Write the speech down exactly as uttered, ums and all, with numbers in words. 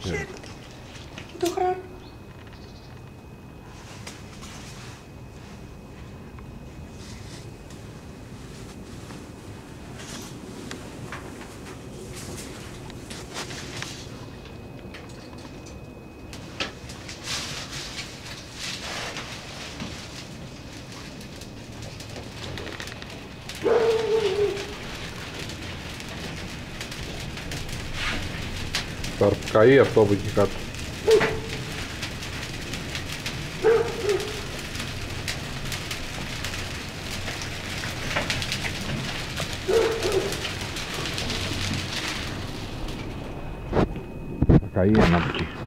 χέρι. Το χρόνο. Θα καεί αυτό από εκεί κάτω. Θα καεί ένα από εκεί.